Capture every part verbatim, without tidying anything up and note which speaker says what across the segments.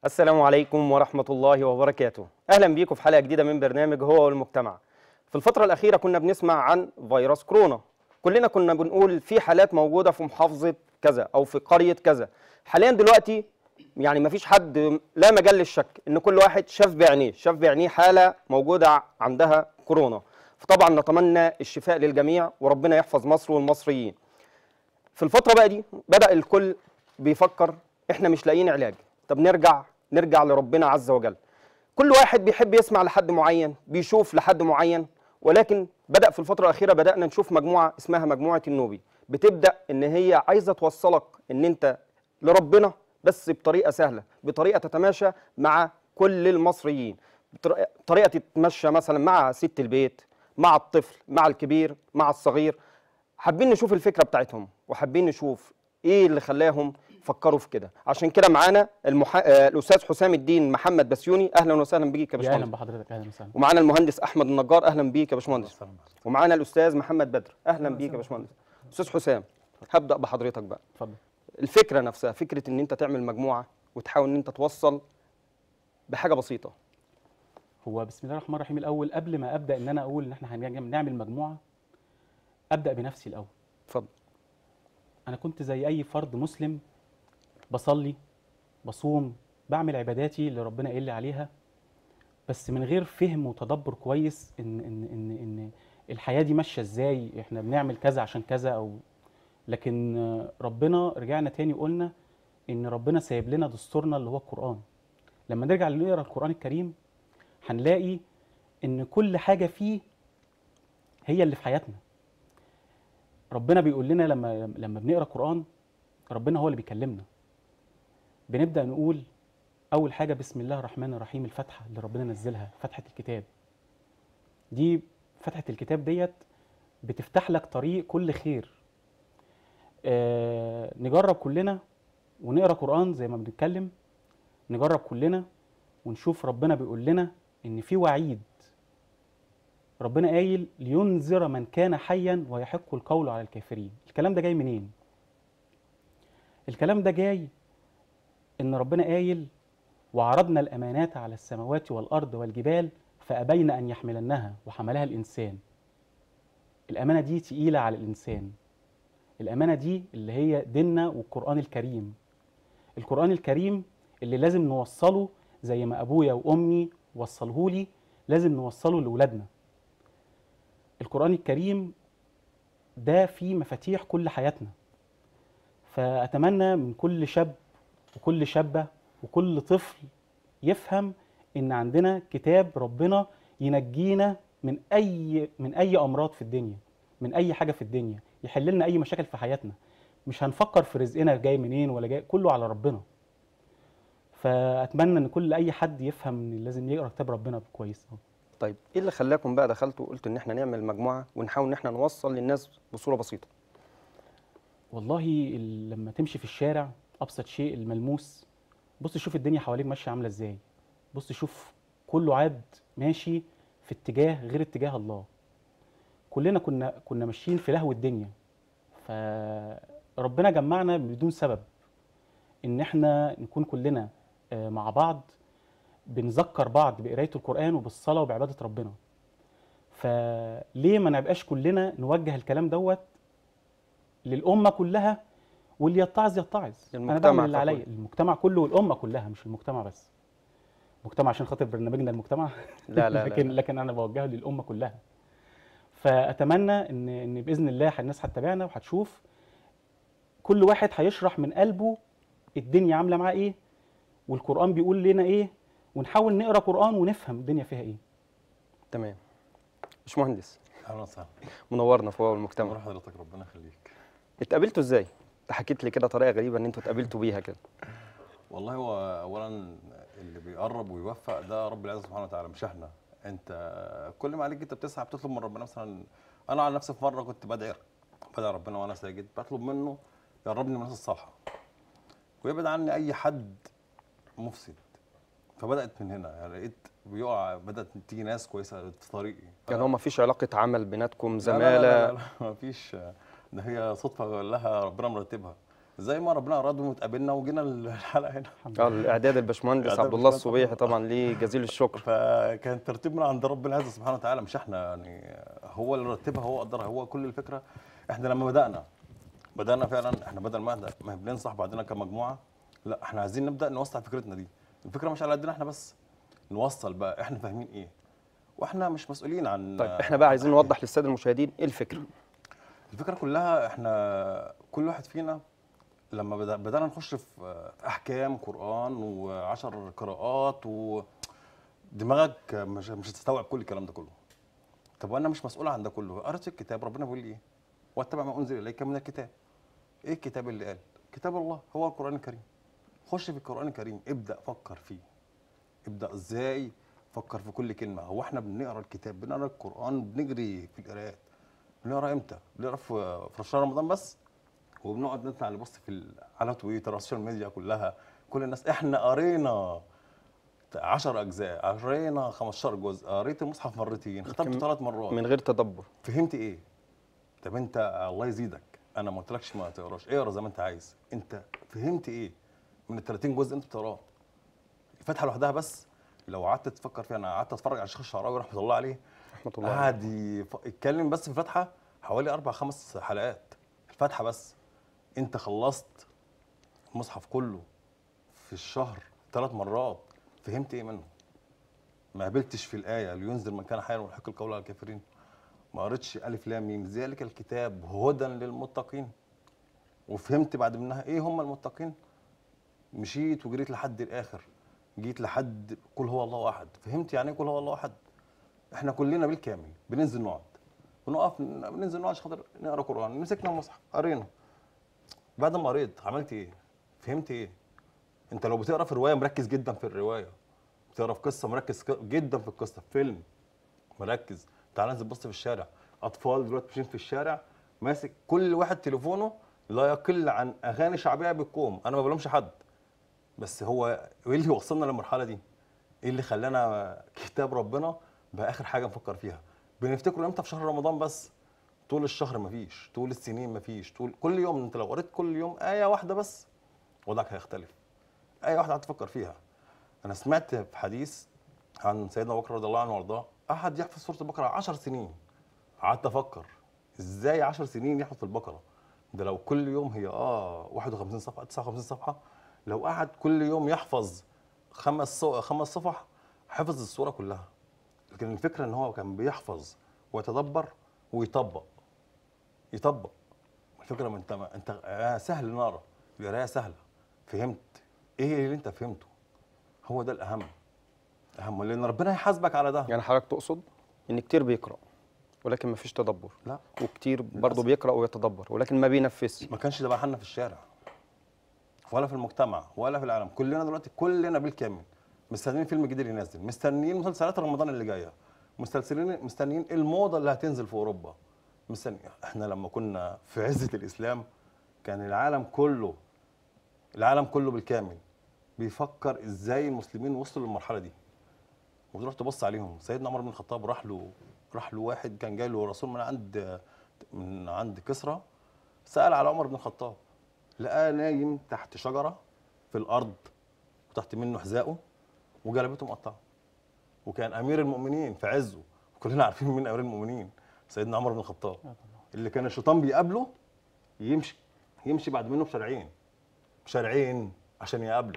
Speaker 1: السلام عليكم ورحمة الله وبركاته. أهلا بيكم في حلقة جديدة من برنامج هو والمجتمع. في الفترة الأخيرة كنا بنسمع عن فيروس كورونا، كلنا كنا بنقول في حالات موجودة في محافظة كذا أو في قرية كذا. حاليا دلوقتي يعني مفيش حد، لا مجال للشك إن كل واحد شاف بعينيه شاف بعينيه حالة موجودة عندها كورونا. فطبعا نتمنى الشفاء للجميع وربنا يحفظ مصر والمصريين. في الفترة بقى دي بدأ الكل بيفكر إحنا مش لاقيين علاج، طب نرجع نرجع لربنا عز وجل. كل واحد بيحب يسمع لحد معين، بيشوف لحد معين، ولكن بدأ في الفترة الأخيرة بدأنا نشوف مجموعة اسمها مجموعة النوبي، بتبدأ إن هي عايزة توصلك إن أنت لربنا بس بطريقة سهلة، بطريقة تتماشى مع كل المصريين، بطريقة تتمشى مثلا مع ست البيت، مع الطفل، مع الكبير، مع الصغير. حابين نشوف الفكرة بتاعتهم وحابين نشوف ايه اللي خلاهم فكروا في كده. عشان كده معانا المحا... آه، الاستاذ حسام الدين محمد بسيوني، اهلا وسهلا بيك يا
Speaker 2: يا
Speaker 1: باشمهندس.
Speaker 2: اهلا بحضرتك، اهلا وسهلا.
Speaker 1: ومعانا المهندس احمد النجار، اهلا بيك يا باشمهندس. ومعانا الاستاذ محمد بدر، اهلا بيك يا باشمهندس. استاذ حسام، هبدا بحضرتك بقى.
Speaker 2: اتفضل.
Speaker 1: الفكره نفسها، فكره ان انت تعمل مجموعه وتحاول ان انت توصل بحاجه بسيطه.
Speaker 2: هو بسم الله الرحمن الرحيم. الاول قبل ما ابدا ان انا اقول ان احنا هنعمل مجموعه، ابدا بنفسي الاول.
Speaker 1: اتفضل.
Speaker 2: انا كنت زي اي فرد مسلم، بصلي، بصوم، بعمل عباداتي اللي ربنا قال لي عليها، بس من غير فهم وتدبر كويس ان ان ان ان الحياه دي ماشيه ازاي، احنا بنعمل كذا عشان كذا او لكن ربنا رجعنا تاني وقلنا ان ربنا سايب لنا دستورنا اللي هو القرآن. لما نرجع نقرا القرآن الكريم هنلاقي ان كل حاجه فيه هي اللي في حياتنا. ربنا بيقول لنا لما لما بنقرا قرآن، ربنا هو اللي بيكلمنا. بنبدا نقول اول حاجه بسم الله الرحمن الرحيم، الفاتحه اللي ربنا نزلها، فتحه الكتاب دي. فتحه الكتاب ديت بتفتح لك طريق كل خير. آه نجرب كلنا ونقرا قرآن زي ما بنتكلم، نجرب كلنا ونشوف ربنا بيقول لنا ان في وعيد. ربنا قايل لينذر من كان حيا ويحق القول على الكافرين. الكلام ده جاي منين؟ الكلام ده جاي ان ربنا قايل وعرضنا الامانات على السماوات والارض والجبال فابين ان يحملنها وحملها الانسان. الامانه دي تقيله على الانسان. الامانه دي اللي هي ديننا والقران الكريم. القران الكريم اللي لازم نوصله زي ما ابويا وامي وصلوه لي، لازم نوصله لاولادنا. القرآن الكريم ده فيه مفاتيح كل حياتنا. فأتمنى من كل شاب وكل شابة وكل طفل يفهم إن عندنا كتاب ربنا ينجينا من أي من أي أمراض في الدنيا، من أي حاجة في الدنيا، يحل لنا أي مشاكل في حياتنا. مش هنفكر في رزقنا جاي منين ولا جاي، كله على ربنا. فأتمنى إن كل أي حد يفهم إن لازم يقرأ كتاب ربنا كويس.
Speaker 1: طيب ايه اللي خلاكم بقى دخلتوا وقلتوا ان احنا نعمل مجموعه ونحاول ان احنا نوصل للناس بصوره بسيطه؟
Speaker 2: والله لما تمشي في الشارع، ابسط شيء الملموس، بص شوف الدنيا حواليك ماشيه عامله ازاي. بص شوف كله عاد ماشي في اتجاه غير اتجاه الله. كلنا كنا كنا ماشيين في لهو الدنيا. فربنا جمعنا بدون سبب ان احنا نكون كلنا مع بعض بنذكر بعض بقرايه القرآن وبالصلاه وبعباده ربنا. فليه ما نبقاش كلنا نوجه الكلام دوت للأمة كلها، واللي يتعظ يتعظ. أنا بعمل اللي عليا، المجتمع كله والأمة كلها، مش المجتمع بس. المجتمع عشان خاطر برنامجنا المجتمع
Speaker 1: لا لا
Speaker 2: لكن
Speaker 1: لا.
Speaker 2: لكن أنا بوجهه للأمة كلها. فأتمنى إن إن بإذن الله الناس هتتابعنا وهتشوف كل واحد هيشرح من قلبه الدنيا عاملة معاه إيه، والقرآن بيقول لنا إيه، ونحاول نقرأ قرآن ونفهم الدنيا فيها إيه.
Speaker 1: تمام. باشمهندس،
Speaker 3: اهلا وسهلا.
Speaker 1: منورنا في هو المجتمع.
Speaker 3: منور حضرتك، ربنا يخليك.
Speaker 1: اتقابلتوا ازاي؟ انت حكيت لي كده طريقه غريبه ان انتوا اتقابلتوا بيها كده.
Speaker 3: والله هو اولا اللي بيقرب ويوفق ده رب العزه سبحانه وتعالى، مش احنا. انت كل ما عليك انت بتسعى بتطلب من ربنا. مثلا انا على نفسي في مره كنت بدعي بدعي ربنا وانا ساجد، بطلب منه يقربني من الناس الصالحه ويبعد عني اي حد مفسد. فبدات من هنا، يعني لقيت بيقع، بدات تيجي ناس كويسه في طريقي.
Speaker 1: يعني هو ما فيش علاقه عمل بيناتكم، زماله؟
Speaker 3: لا لا لا, لا, لا ما فيش. ده هي صدفه لها ربنا مرتبها. زي ما ربنا اراد واتقابلنا وجينا الحلقه هنا.
Speaker 1: اه الاعداد الباشمهندس
Speaker 3: إعداد
Speaker 1: عبد الله
Speaker 3: الباشمهندس
Speaker 1: الصبيحي طبعا ليه جزيل الشكر.
Speaker 3: فكان ترتيب من عند رب العزه سبحانه وتعالى، مش احنا يعني، هو اللي رتبها، هو قدرها، هو كل الفكره. احنا لما بدانا بدانا فعلا، احنا بدل ما ما بننصح بعضنا كمجموعه، لا احنا عايزين نبدا نوسع فكرتنا دي. الفكره مش على قدنا احنا بس، نوصل بقى احنا فاهمين ايه، واحنا مش مسؤولين عن.
Speaker 1: طيب احنا بقى عايزين نوضح للساده المشاهدين ايه الفكره.
Speaker 3: الفكره كلها احنا كل واحد فينا لما بدأ بدانا نخش في احكام قران وعشر قراءات، ودماغك مش مش هتستوعب كل الكلام ده كله. طب وانا مش مسؤول عن ده كله، قريت الكتاب ربنا بيقول لي ايه؟ واتبع ما انزل اليك من الكتاب. ايه الكتاب اللي قال؟ كتاب الله هو القران الكريم. خش في القران الكريم، ابدا فكر فيه، ابدا ازاي فكر في كل كلمه. هو احنا بنقرا الكتاب، بنقرا القران، بنجري في القراءات. بنقرا امتى؟ بنقرا في في شهر رمضان بس، وبنقعد نطلع نبص في ال- على تويتر، السوشيال ميديا كلها، كل الناس. احنا قرينا عشر اجزاء، قرينا خمستاشر جزء، قريت المصحف مرتين، ختمته ثلاث مرات،
Speaker 1: من غير تدبر.
Speaker 3: فهمت ايه؟ طب انت الله يزيدك، انا ما قلتلكش ما تقراش، اقرا زي ما انت عايز. انت فهمت ايه من ال ثلاثين جزء انت بتقراه؟ الفاتحه لوحدها بس لو قعدت تفكر فيها، انا قعدت اتفرج على الشيخ الشعراوي رحمه الله عليه،
Speaker 1: رحمه الله عليه.
Speaker 3: قعد يف- يتكلم بس في الفاتحه حوالي اربع خمس حلقات. الفاتحه بس انت خلصت المصحف كله في الشهر ثلاث مرات، فهمت ايه منه؟ ما قبلتش في الايه لينذر من كان حيا ويحق القول على الكافرين. ما قريتش الف لام ميم ذلك الكتاب هدى للمتقين، وفهمت بعد منها ايه هم المتقين. مشيت وجريت لحد الاخر، جيت لحد قل هو الله احد، فهمت يعني ايه قل هو الله احد. احنا كلنا بالكامل بننزل نقعد، بنقف بننزل نقعد عشان خاطر نقرا قران، مسكنا المصحف قرينا. بعد ما قريت عملت ايه؟ فهمت ايه؟ انت لو بتقرا في روايه مركز جدا في الروايه، بتقرا في قصه مركز ك- جدا في القصه، في فيلم مركز. تعال ننزل بص في الشارع، اطفال دلوقتي ماشيين في الشارع ماسك كل واحد تليفونه لا يقل عن اغاني شعبيه بالكوم. انا ما بلومش حد، بس هو ايه اللي وصلنا للمرحله دي؟ ايه اللي خلانا كتاب ربنا بقى اخر حاجه نفكر فيها؟ بنفتكره امتى؟ في شهر رمضان بس. طول الشهر مفيش، طول السنين مفيش، طول كل يوم. انت لو قريت كل يوم ايه واحده بس وضعك هيختلف. ايه واحده هتفكر فيها. انا سمعت في حديث عن سيدنا ابو بكر رضي الله عنه وارضاه، احد يحفظ سوره البقره عشر سنين. قعدت افكر ازاي عشر سنين يحفظ البقره؟ ده لو كل يوم هي اه واحد وخمسين صفحه تسعة وخمسين صفحه، لو قعد كل يوم يحفظ خمس صو... خمس صفح حفظ السوره كلها. لكن الفكره ان هو كان بيحفظ ويتدبر ويطبق. يطبق الفكره من انت انت آه سهل نقرا، القرايه سهله. فهمت ايه اللي انت فهمته؟ هو ده الاهم. اهم لان ربنا هيحاسبك على ده.
Speaker 1: يعني حضرتك تقصد ان كتير بيقرا ولكن ما فيش تدبر،
Speaker 3: لا،
Speaker 1: وكتير برضه بيقرا ويتدبر ولكن ما بينفذش.
Speaker 3: ما كانش ده بقى حالنا في الشارع ولا في المجتمع ولا في العالم. كلنا دلوقتي كلنا بالكامل مستنيين فيلم جديد ينزل، مستنيين مسلسلات رمضان اللي جايه، مستنيين مستنيين الموضه اللي هتنزل في اوروبا. مستني. احنا لما كنا في عزه الاسلام كان العالم كله العالم كله بالكامل بيفكر ازاي المسلمين وصلوا للمرحله دي. وتروح تبص عليهم، سيدنا عمر بن الخطاب راح له راح له واحد كان جاي له رسول من عند من عند كسرى، سأل على عمر بن الخطاب، لقاه نايم تحت شجره في الارض وتحت منه حذائه وجلبته مقطعه. وكان امير المؤمنين في عزه، وكلنا عارفين مين امير المؤمنين، سيدنا عمر بن الخطاب، اللي كان الشيطان بيقابله يمشي يمشي بعد منه بشارعين بشارعين عشان يقابله.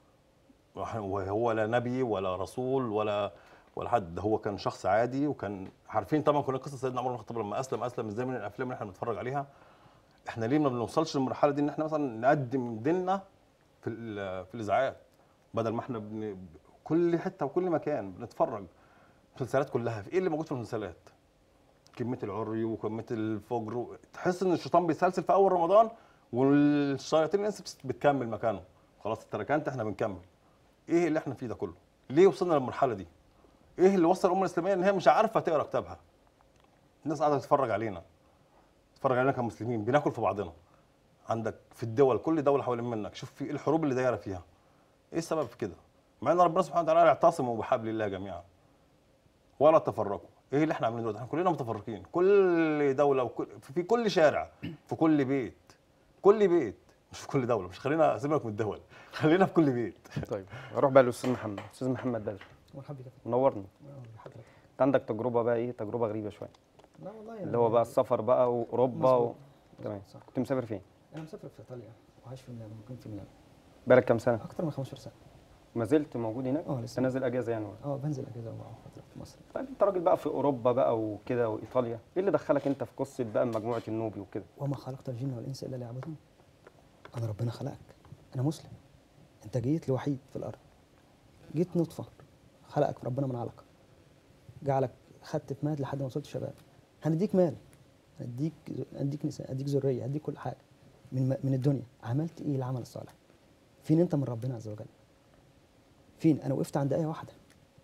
Speaker 3: وهو لا نبي ولا رسول ولا ولا حد، ده هو كان شخص عادي. وكان عارفين طبعا كلنا قصه سيدنا عمر بن الخطاب لما اسلم اسلم ازاي من الافلام اللي احنا بنتفرج عليها. احنا ليه ما بنوصلش للمرحله دي ان احنا مثلا نقدم ديننا في في الاذاعات، بدل ما احنا بن... كل حته وكل مكان بنتفرج المسلسلات كلها. في ايه اللي موجود في المسلسلات؟ كميه العري وكميه الفجر و... تحس ان الشيطان بيسلسل في اول رمضان والشياطين الانس بتكمل مكانه. خلاص اتركنت، احنا بنكمل. ايه اللي احنا فيه ده كله؟ ليه وصلنا للمرحله دي؟ ايه اللي وصل الامه الاسلاميه ان هي مش عارفه تقرا كتابها؟ الناس قاعده تتفرج علينا تتفرج علينا كمسلمين بناكل في بعضنا. عندك في الدول كل دوله حوالين منك شوف في ايه الحروب اللي دايره فيها. ايه السبب في كده؟ مع ان ربنا سبحانه وتعالى اعتصموا بحبل الله جميعا ولا تفرقوا. ايه اللي احنا عاملينه دلوقتي؟ احنا كلنا متفرقين، كل دوله وكل في كل شارع، في كل بيت كل بيت مش في كل دوله، مش خلينا سيبك من الدول، خلينا في كل بيت.
Speaker 1: طيب اروح بقى للاستاذ محمد. استاذ محمد بدر،
Speaker 4: مرحبا بك.
Speaker 1: منورني.
Speaker 4: حضرتك.
Speaker 1: انت عندك تجربه بقى ايه، تجربه غريبه شويه،
Speaker 4: لا والله
Speaker 1: اللي هو بقى السفر بقى واوروبا و...
Speaker 4: مظبوط.
Speaker 1: تمام.
Speaker 4: صح.
Speaker 1: كنت مسافر فين؟
Speaker 4: انا مسافر في ايطاليا وعايش في ميلانو، مقيم في ميلانو
Speaker 1: بقالك كام سنه؟
Speaker 4: اكتر من خمستاشر سنه.
Speaker 1: ما زلت موجود هناك؟
Speaker 4: اه لسه.
Speaker 1: انت نازل اجازه يعني ولا؟
Speaker 4: اه بنزل اجازه وبقعد فتره في مصر.
Speaker 1: طيب انت راجل بقى في اوروبا بقى وكده وايطاليا، ايه اللي دخلك انت في قصه بقى مجموعه النوبي وكده؟
Speaker 4: وما خلقت الجن والانس الا ليعبدون. انا ربنا خلقك، انا مسلم، انت جيت لوحيد في الارض، جيت نطفه، خلقك ربنا من علقه، جعلك خدت في مال لحد ما وصلت شباب. هنديك مال، هديك هديك نساء، هديك ذريه، هديك كل حاجه من من الدنيا. عملت ايه العمل الصالح؟ فين انت من ربنا عز وجل؟ فين؟ انا وقفت عند ايه واحده،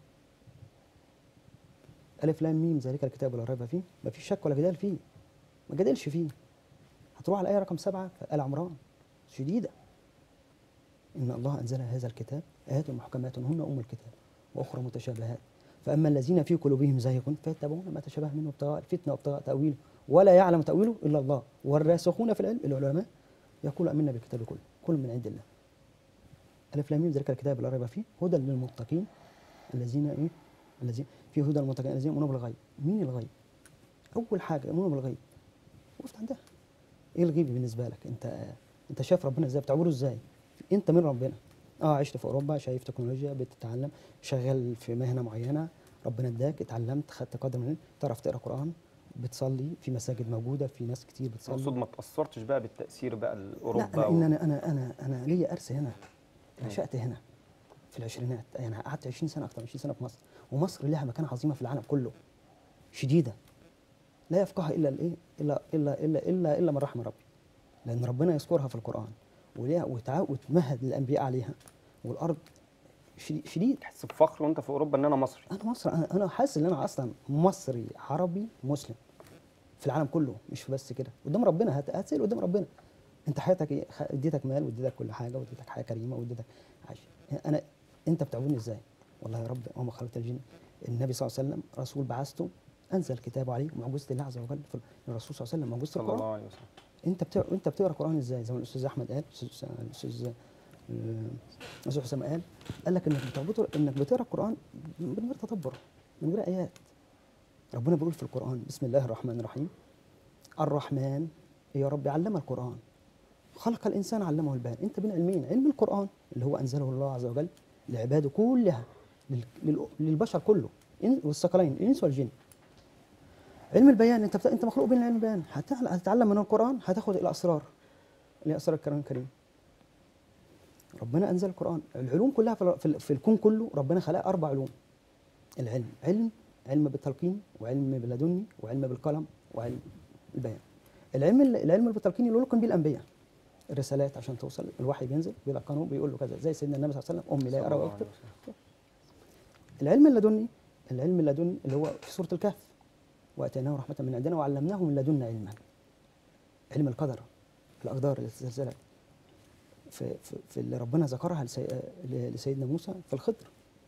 Speaker 4: الف لام ميم ذلك الكتاب لا ريب فيه، ما فيش شك ولا جدال فيه، ما جادلش فيه. هتروح على الايه رقم سبعه في ال عمران شديده، ان الله انزل هذا الكتاب ايات محكمات هن ام الكتاب واخرى متشابهات فاما الذين في قلوبهم زيغ فيتبعون ما تشابه منه ابتغاء الفتنه وابتغاء تاويله ولا يعلم تاويله الا الله والراسخون في العلم العلماء يقول امنا بالكتاب كله كل من عند الله. الف لام ميم ذلك الكتاب لا ريب فيه هدى للمتقين الذين ايه؟ الذين في هدى للمتقين الذين يؤمنون بالغيب. مين الغيب؟ اول حاجه يؤمنون بالغيب، وقفت عندها. ايه الغيب بالنسبه لك؟ انت انت شايف ربنا ازاي؟ بتعبده ازاي؟ انت من ربنا. اه عشت في اوروبا، شايف تكنولوجيا، بتتعلم، شغال في مهنه معينه، ربنا اداك، اتعلمت، خدت قدر من العلم، تعرف تقرا قران، بتصلي في مساجد موجوده، في ناس كتير بتصلي.
Speaker 1: اقصد ما تاثرتش بقى بالتاثير بقى
Speaker 4: لا
Speaker 1: لاوروبا
Speaker 4: انا
Speaker 1: و...
Speaker 4: إن انا انا انا انا ليا ارث هنا، نشات هنا في العشرينات، يعني قعدت عشرين سنه، اكتر من عشرين سنه في مصر، ومصر لها مكانه عظيمه في العالم كله، شديده لا يفقهها الا الايه؟ الا الا الا الا الا من رحم ربي، لان ربنا يذكرها في القران وليها وتمهد للانبياء عليها، والارض شديد, شديد.
Speaker 1: تحس بفخر وانت في اوروبا ان انا مصري؟
Speaker 4: انا مصر، انا انا حاسس ان انا اصلا مصري عربي مسلم في العالم كله، مش في بس كده قدام ربنا. هت- هتسال قدام ربنا انت حياتك ايه؟ خ- اديتك مال واديتك كل حاجه واديتك حياه كريمه واديتك عايش. انا انت بتعبدني ازاي؟ والله يا رب وما خلقت الجن. النبي صلى الله عليه وسلم رسول بعثته، انزل كتابه عليه معجزه الله عز وجل. في الرسول صلى الله عليه وسلم معجزه
Speaker 1: صلى
Speaker 4: القران.
Speaker 1: الله عليه وسلم.
Speaker 4: انت بتقرا انت بتقرا قران ازاي؟ زي ما الاستاذ احمد قال، الاستاذ الاستاذ آه، الاستاذ حسام قال، قال لك انك بتعبده، انك بتقرا القران من غير تدبر، من غير ايات. ربنا بيقول في القران بسم الله الرحمن الرحيم الرحمن يا رب علم القران خلق الانسان علمه البيان. انت بين علمين، علم القران اللي هو انزله الله عز وجل لعباده كلها، لل- لل- للبشر كله إن- والثقلين الانس والجن. علم البيان انت بت... انت مخلوق بين علم البيان، هتعل- هتتعلم من القران، هتاخد الاسرار اللي هي اسرار الكلام الكريم. ربنا انزل القران، العلوم كلها في, ال- في, ال- في الكون كله ربنا خلق اربع علوم. العلم علم علم بالتلقين وعلم باللدني وعلم بالقلم وعلم البيان. العلم العلم اللي بالتلقين اللي يلقن به الانبياء الرسالات عشان توصل، الوحي بينزل بيلقنه بيقول له كذا، زي سيدنا النبي صلى الله عليه وسلم امي لا
Speaker 1: صلى
Speaker 4: يقرا
Speaker 1: الله
Speaker 4: ويكتب.
Speaker 1: عليه وسلم.
Speaker 4: العلم اللدني العلم اللدني اللي هو في سوره الكهف واتيناه رحمه من عندنا وعلمناه من لدنا علما. علم القدر، الاقدار، الزلزال، في, في, في اللي ربنا ذكرها لسي لسيدنا موسى في الخضر.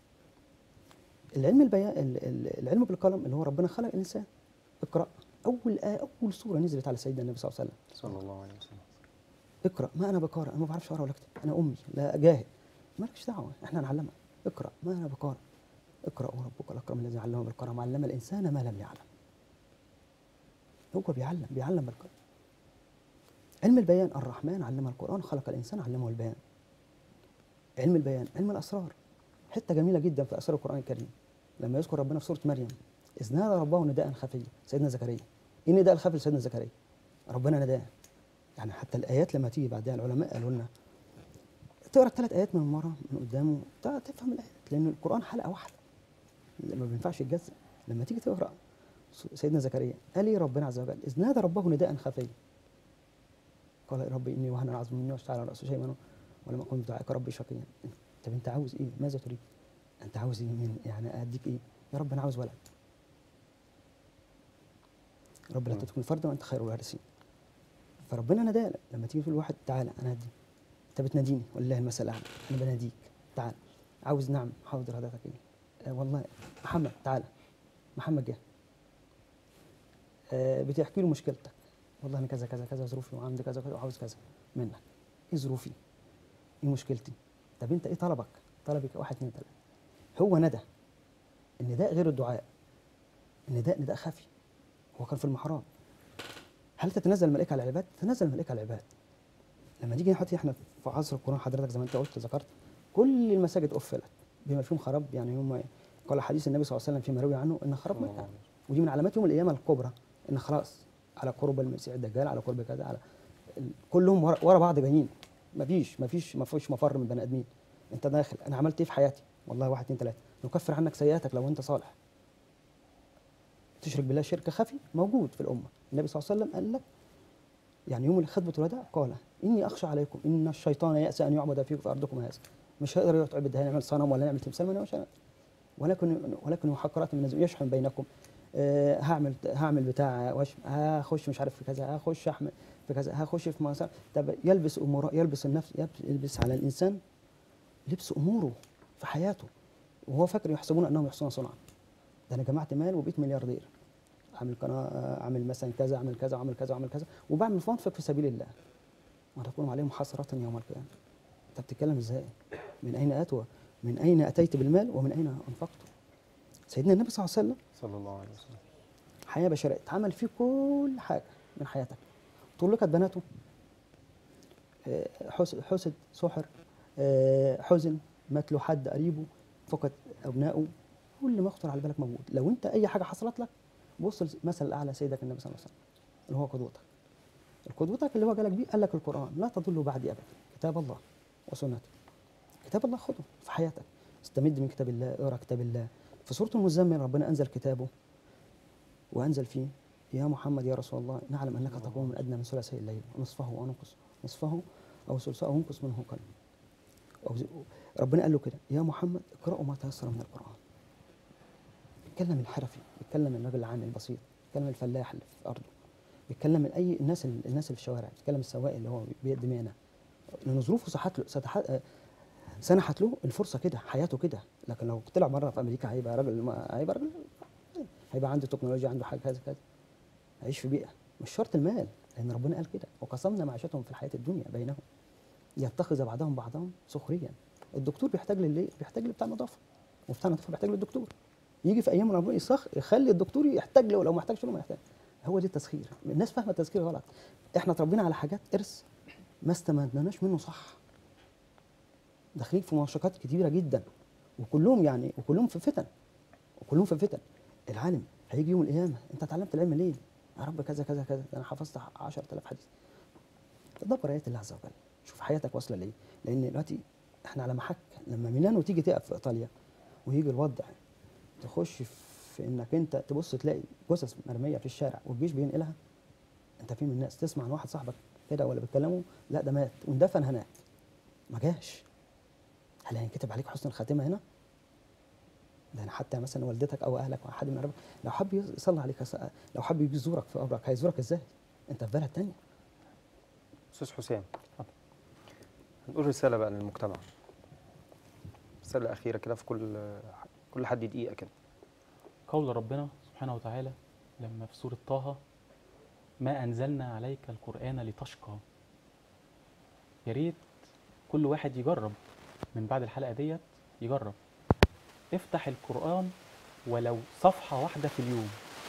Speaker 4: العلم البيان ال- ال- العلم بالقلم اللي هو ربنا خلق الانسان. اقرا اول آية اول سوره نزلت على سيدنا النبي صلى الله عليه وسلم.
Speaker 1: صلى الله عليه وسلم.
Speaker 4: اقرا. ما انا بقارئ، انا ما بعرفش اقرا ولا اكتب، انا امي لا جاهل، مالكش دعوه، احنا هنعلمك. اقرا. ما انا بقارئ. اقرا وربك الاكرم الذي علم بالقلم علم الانسان ما لم يعلم. هو بيعلم بيعلم بالقلم. علم البيان الرحمن علم القران خلق الانسان علمه البيان. علم البيان علم الاسرار، حته جميله جدا في اسرار القران الكريم لما يذكر ربنا في سوره مريم اذ نادى ربه نداء خفيا. سيدنا زكريا، ايه النداء الخفي لسيدنا زكريا؟ ربنا نداه. يعني حتى الايات لما تيجي بعدها العلماء قالوا لنا تقرا الثلاث ايات من ورا من قدامه تع- تفهم الايات، لان القران حلقه واحده ما بينفعش يتجزأ. لما تيجي تقرا س- سيدنا زكريا قال ايه ربنا عز وجل؟ اذ نادى ربه نداء خفيا قال يا ربي اني وهن العظم مني واشتعل الراس شيئا ولم اكن بدعائك ربي شقيا. طب انت عاوز ايه؟ ماذا تريد؟ انت عاوز ايه من يعني اديك ايه؟ يا رب انا عاوز ولد. رب لا تتركني فردا وانت خير الوارثين. فربنا نادى لما تيجي تقول لواحد تعالى انا هدي، انت بتناديني ولله المثل الاعلى، انا بناديك تعالى، عاوز نعم حاضر حضرتك ايه؟ آه والله محمد تعالى، محمد جه. آه بتحكي له مشكلتك، والله انا كذا كذا كذا ظروفي وعندي كذا كذا وعاوز كذا منك. ايه ظروفي؟ ايه مشكلتي؟ طب انت ايه طلبك؟ طلبك واحد اتنين تلاته. هو ندى. النداء غير الدعاء. النداء نداء خفي. هو كان في المحراب. هل تتنزل الملائكه على العباد؟ تتنزل الملائكه على العباد. لما نيجي نحط احنا في عصر القرآن حضرتك زي ما انت قلت ذكرت كل المساجد قفلت بما فيهم خراب. يعني هم قال حديث النبي صلى الله عليه وسلم فيما روي عنه ان خراب مكه، ودي من علامات يوم القيامه الكبرى، ان خلاص على قرب المسيح الدجال، على قرب كذا، على ال- كلهم ورا ورا بعض جايين. مفيش مفيش مفيش مفر من بني ادمين. انت داخل انا عملت ايه في حياتي؟ والله واحد اتنين تلاته، نكفر عنك سيئاتك لو انت صالح. تشرك بالله شرك خفي موجود في الامه. النبي صلى الله عليه وسلم قال لك يعني يوم خطبه الوداع قال اني اخشى عليكم ان الشيطان يأسى ان يعبد فيكم في ارضكم هذا. مش هيقدر يعبد، هنعمل صنم ولا نعمل تمثال، ما نعملش. ولكن ولكن محقرات من الناس يشحن بينكم. أه هعمل هعمل بتاع وش هخش مش عارف في كذا، هخش احمل في كذا، هخش في مسار. طب يلبس امور، يلبس النفس، يلبس على الانسان لبس اموره في حياته وهو فاكر يحسبون انهم يحسنون صنعا. ده انا جمعت مال وبقيت ملياردير، اعمل قناه، اعمل مثلا كذا، اعمل كذا، اعمل كذا، اعمل كذا، وبعمل فانفق في سبيل الله وتكون عليهم حسرة يوم القيامة. انت بتتكلم ازاي؟ من اين اتوا؟ من اين اتيت بالمال ومن اين انفقته؟ سيدنا النبي صلى الله عليه وسلم
Speaker 1: صلى الله عليه وسلم
Speaker 4: حياه بشريه اتعمل فيه كل حاجه من حياتك. طلقت بناته، آه، حسد حسد سحر، آه، حزن، مات له حد قريبه، فقد ابنائه، كل ما يخطر على بالك موجود. لو انت اي حاجه حصلت لك بص المثل الاعلى سيدك النبي صلى الله عليه وسلم اللي هو قدوتك. قدوتك اللي هو جالك بيه قال لك القران لا تضلوا بعدي ابدا، كتاب الله وسنته. كتاب الله خده في حياتك، استمد من كتاب الله، اقرا كتاب الله. في سوره المزمل ربنا انزل كتابه وانزل فيه يا محمد يا رسول الله نعلم انك تقوم من ادنى من ثلثي الليل ونصفه او ننقص نصفه او ثلثه او انقص منه قليلا. أو زي- ربنا قال له كده يا محمد اقرأوا ما تيسر من القرآن. بيتكلم الحرفي، بيتكلم الراجل العامل البسيط، بيتكلم الفلاح اللي في أرضه، بيتكلم من أي الناس الناس اللي في الشوارع، بيتكلم السواق اللي هو بيد مهنة، لأن ظروفه سحت له ستح... آه، سنحت له الفرصة كده، حياته كده. لكن لو طلع مرة في أمريكا هيبقى راجل ما- هيبقى راجل هيبقى عنده تكنولوجيا، عنده حاجة كذا كذا، هيعيش في بيئة. مش شرط المال، لأن ربنا قال كده وقسمنا معيشتهم في الحياة الدنيا بينهم يتخذ بعضهم بعضهم سخريا. الدكتور بيحتاج للي بيحتاج لبتاع نظافه، وبتاع النظافه بيحتاج للدكتور. يجي في ايام ربنا يسخ يخلي الدكتور يحتاج له، لو ما احتاجش له ما يحتاج. هو دي التسخير. الناس فاهمه التسخير غلط. احنا اتربينا على حاجات ارث ما استمدناش منه صح. داخلين في مشقات كتيره جدا وكلهم يعني وكلهم في فتن وكلهم في فتن. العالم هيجي يوم القيامه انت اتعلمت العلم ليه؟ يا رب كذا كذا كذا، ده انا حفظت عشرة آلاف حديث. تدبر ايات الله عز وجل، شوف حياتك واصله لايه. لان دلوقتي احنا على محك. لما ميلانو تيجي تقف في ايطاليا ويجي الوضع تخش في انك انت تبص تلاقي جثث مرميه في الشارع والجيش بينقلها، انت في من الناس تسمع عن واحد صاحبك كده ولا بيتكلموا لا ده مات واندفن هناك ما جاش. هل هينكتب عليك حسن الخاتمه هنا؟ ده أنا حتى مثلا والدتك او اهلك او حد من قرايبك لو حب يصلي عليك، لو حب يجي يزورك في قبرك هيزورك ازاي؟ انت في بلد تانية.
Speaker 1: استاذ حسام هنقول رساله بقى للمجتمع، رساله اخيره كده في كل كل حد دقيقه كده.
Speaker 2: قول ربنا سبحانه وتعالى لما في سورة طه ما أنزلنا عليك القرآن لتشقى. يا ريت كل واحد يجرب من بعد الحلقة ديت، يجرب افتح القرآن ولو صفحة واحدة في اليوم.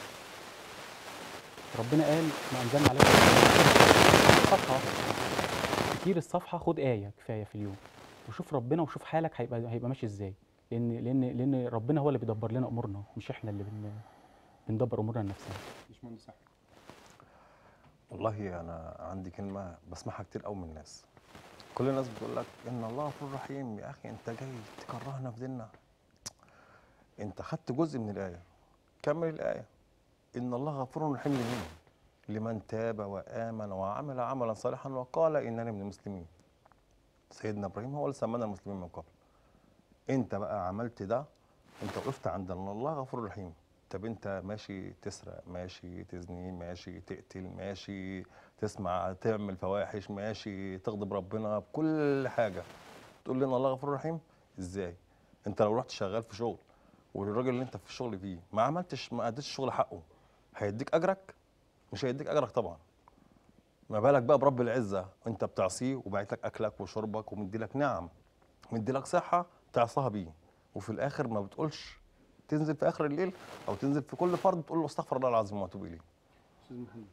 Speaker 2: ربنا قال ما أنزلنا عليك القرآن صفحة واحدة، كتير الصفحة، خد آية كفاية في اليوم وشوف ربنا وشوف حالك هيبقى هيبقى ماشي ازاي. لأن لأن لأن ربنا هو اللي بيدبر لنا أمورنا، مش احنا اللي بن بندبر أمورنا لنفسنا.
Speaker 5: باشمهندس احمد.
Speaker 3: والله انا عندي كلمه بسمعها كتير قوي من الناس. كل الناس بتقول لك ان الله غفور رحيم. يا اخي انت جاي تكرهنا في ديننا؟ انت خدت جزء من الايه، كمل الايه. ان الله غفور رحيم لمين؟ لمن تاب وامن وعمل عملا صالحا وقال انني من المسلمين. سيدنا ابراهيم هو اللي سمانا المسلمين من قبل. انت بقى عملت ده، انت وقفت عند ان الله غفور رحيم. طب انت ماشي تسرق، ماشي تزني، ماشي تقتل، ماشي تسمع تعمل فواحش، ماشي تغضب ربنا بكل حاجه، تقول لي ان الله غفور رحيم؟ ازاي؟ انت لو رحت شغال في شغل والراجل اللي انت في الشغل فيه ما عملتش ما اديتش الشغل حقه، هيديك اجرك؟ مش هيديك اجرك طبعا. ما بالك بقى برب العزه، انت بتعصيه وباعت لك اكلك وشربك ومدي لك نعم، مدي لك صحه تعصاها بيه، وفي الاخر ما بتقولش، تنزل في اخر الليل او تنزل في كل فرض تقول له استغفر الله العظيم واتوب اليه.
Speaker 2: استاذ محمد.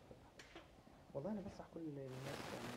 Speaker 4: والله انا بنصح كل الناس يعني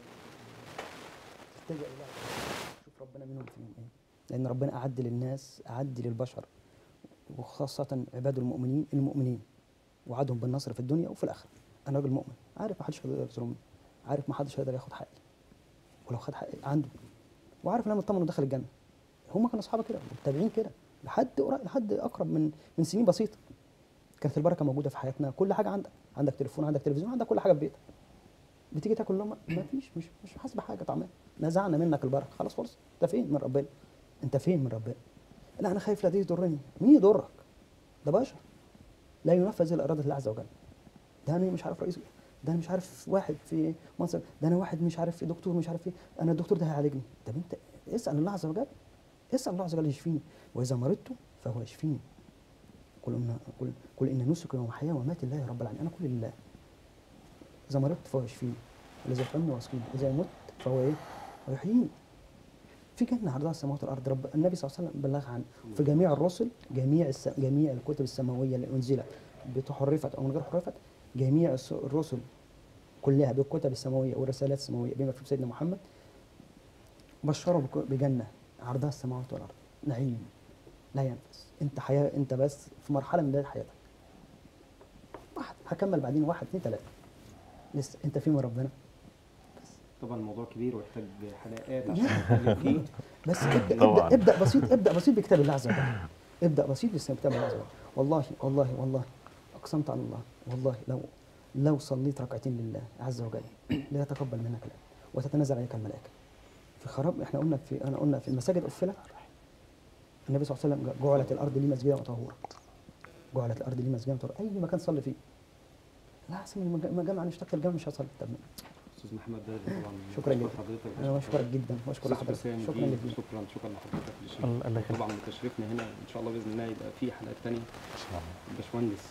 Speaker 4: تلجأ الى شوف ربنا منهم فيهم ايه، لان ربنا اعد للناس اعد للبشر وخاصه عباد المؤمنين المؤمنين وعدهم بالنصر في الدنيا وفي الاخره. انا راجل مؤمن عارف ما حدش هيقدر يظلمني، عارف ما حدش هيقدر ياخد حقي، ولو خد حقي عنده، وعارف ان انا مطمن ودخل الجنه. هم كانوا اصحابي كده والتابعين كده لحد قريب، لحد اقرب من من سنين بسيطه. كانت البركه موجوده في حياتنا، كل حاجه عندك، عندك تليفون، عندك تلفزيون، عندك كل حاجه في بيتك. بتيجي تاكل لهم ما فيش، مش مش حاسس بحاجه طعمها، نزعنا منك البركه خلاص خلص. انت فين من ربنا؟ انت فين من ربنا؟ لا انا خايف لا دي يضرني. مين يضرك؟ ده بشر لا ينفذ الا اراده الله عز وجل. ده انا مش عارف رئيس، ده انا مش عارف واحد في منصب، ده انا واحد مش عارف في دكتور مش عارف ايه، انا الدكتور ده هيعالجني. طب انت اسال الله عز وجل، اسال الله عز وجل يشفيني، واذا مرضت فهو يشفيني. قل ان قل قل ان نسكي ومحياي ومماتي لله رب العالمين، انا كل لله. اذا مرضت فهو يشفيني، الذي يطعمني ويسقيني، اذا مت فهو ايه؟ ويحييني. في جنه عرضها السماوات والارض، رب النبي صلى الله عليه وسلم بلغ عنه في جميع الرسل، جميع الس... جميع الكتب السماويه اللي انزلت بتحرفت او من غير حرفت، جميع الس- الرسل كلها بالكتب السماويه والرسالات السماويه بما في سيدنا محمد بشروا بك- بجنه عرضها السماوات والارض، نعيم لا ينفذ. انت حياه، انت بس في مرحله من بدايه حياتك. واحد هكمل بعدين، واحد اثنين ثلاثه لسه انت في من ربنا.
Speaker 1: طبعا الموضوع كبير ويحتاج حلقات عشان نتكلم فيه.
Speaker 4: بس ابدا
Speaker 5: طبعاً.
Speaker 4: ابدا ابدا بسيط، ابدا بسيط بكتاب الله عز وجل. ابدا بسيط بكتاب الله عز وجل. والله والله والله اقسمت على الله، والله لو لو صليت ركعتين لله عز وجل لا يتقبل منك الان وتتنزل عليك الملائكه. في خراب احنا قلنا في انا قلنا في المساجد قفلت. النبي صلى الله عليه وسلم جعلت الارض لي مسجدا وطهورا. جعلت الارض لي مسجدا وطهورا، اي مكان صلي فيه. لا احسن من المج- المجامع، انا اشتقت الجامع مش هصلي. طب
Speaker 1: استاذ محمد ده طبعا
Speaker 4: شكرا
Speaker 1: بشكر
Speaker 4: جدا.
Speaker 1: حضرتك.
Speaker 4: انا بشكرك جدا واشكر
Speaker 1: أستاذ
Speaker 4: حضرتك،
Speaker 1: حسام
Speaker 4: شكرا
Speaker 1: جيل،
Speaker 4: لك.
Speaker 1: شكرا شكرا لحضرتك لشيء.
Speaker 2: الله الله يخليك.
Speaker 1: طبعا تشرفنا هنا ان شاء الله باذن الله يبقى في حلقات ثانيه.
Speaker 3: ان شاء الله.
Speaker 1: باشمهندس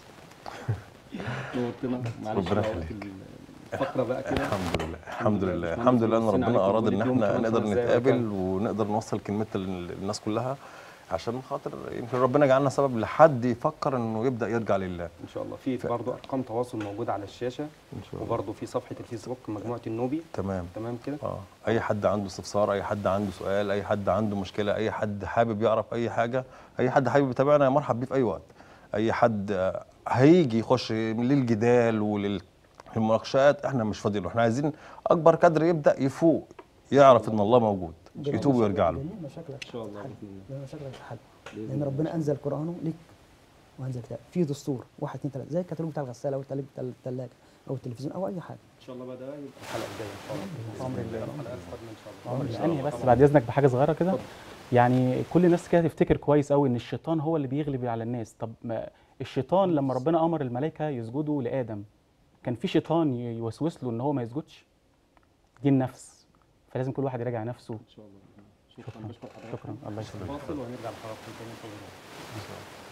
Speaker 1: نورتنا. معلش
Speaker 3: ربنا
Speaker 1: بقى
Speaker 3: يخليك.
Speaker 1: وقت الفقره بقى كده.
Speaker 3: الحمد لله الحمد لله
Speaker 1: باشمهندس
Speaker 3: الحمد لله ان
Speaker 1: بنصينا
Speaker 3: ربنا
Speaker 1: عليكم
Speaker 3: اراد ان
Speaker 1: وبقالك يوم
Speaker 3: احنا
Speaker 1: كمان
Speaker 3: نقدر
Speaker 1: خمس دقايق
Speaker 3: نتقابل
Speaker 1: وكان.
Speaker 3: ونقدر نوصل كلمتنا للناس كلها، عشان خاطر يمكن ربنا جعلنا سبب لحد يفكر انه يبدا يرجع لله.
Speaker 1: ان شاء الله في برضه ارقام تواصل موجوده على الشاشه،
Speaker 3: ان شاء الله.
Speaker 1: وبرضه في صفحه الفيسبوك مجموعه النوبي.
Speaker 3: تمام.
Speaker 1: تمام كده.
Speaker 3: اه اي حد عنده استفسار، اي حد عنده سؤال، اي حد عنده مشكله، اي حد حابب يعرف اي حاجه، اي حد حابب يتابعنا مرحب بيه في اي وقت. اي حد آه، هيجي يخش للجدال وللمناقشات احنا مش فاضيين له، احنا عايزين اكبر كادر يبدا يفوق، يعرف ان الله موجود، يتوب ويرجع له.
Speaker 4: جميع مشاكلك
Speaker 1: ان شاء الله
Speaker 4: تتحل.
Speaker 1: باذن الله.
Speaker 4: جميع مشاكلك تتحل،
Speaker 1: بإذن
Speaker 4: لان
Speaker 1: الله.
Speaker 4: ربنا انزل قرانه ليك وانزل كتاب فيه دستور واحد اثنين ثلاثه، زي الكتالوج بتاع الغساله او الكتالوج بتاع الثلاجه او التلفزيون او اي حاجه.
Speaker 1: ان شاء الله بقى ده يبقى الحلقه الجايه ان شاء الله.
Speaker 2: بأمر الله.
Speaker 1: الحلقات القادمه ان شاء الله.
Speaker 2: عمر
Speaker 1: إن شاء
Speaker 2: انهي
Speaker 1: الله
Speaker 2: بس
Speaker 1: طبعاً.
Speaker 2: بعد اذنك بحاجه صغيره كده.
Speaker 1: اتفضل.
Speaker 2: يعني كل الناس كده تفتكر كويس قوي ان الشيطان هو اللي بيغلب على الناس. طب ما الشيطان لما ربنا امر الملائكه يسجدوا لادم، كان في شيطان ي- يوسوس له ان هو ما يسجدش؟ دي النفس، فلازم كل واحد يراجع نفسه.
Speaker 1: ان شاء الله. شكرا.
Speaker 2: شكراً.
Speaker 1: بشكر حضرتك.
Speaker 2: شكرا، الله يخليك.
Speaker 1: فاصل وهنرجع لحضرتك تاني ان شاء الله.